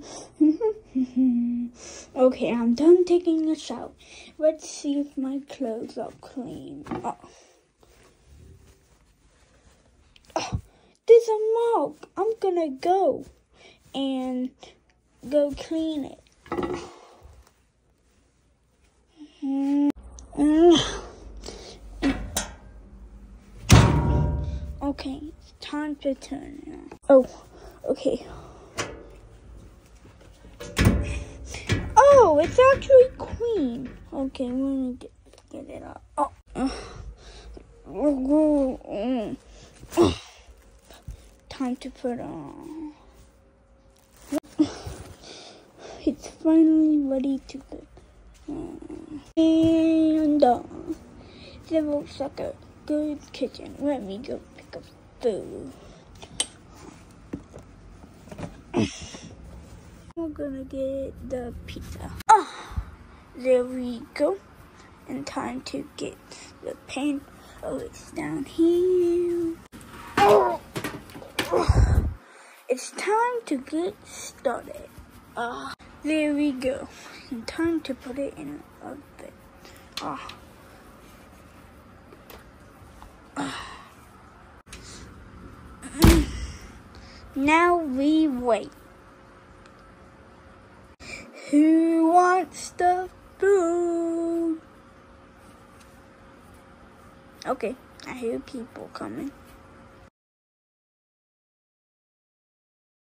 Okay, I'm done taking a shower. Let's see if my clothes are clean. Oh, there's a mug. I'm gonna go clean it. Okay, it's time to turn it on. Oh, okay. Oh, it's actually clean. Okay, we're gonna get it up. Time to put on. It's finally ready to go. And it looks like a good kitchen. Let me go pick up food. We're gonna get the pizza. There we go. And time to get the pan. Oh, it's down here. It's time to get started. There we go. And time to put it in an oven. Now we wait. Who wants the food? Okay, I hear people coming.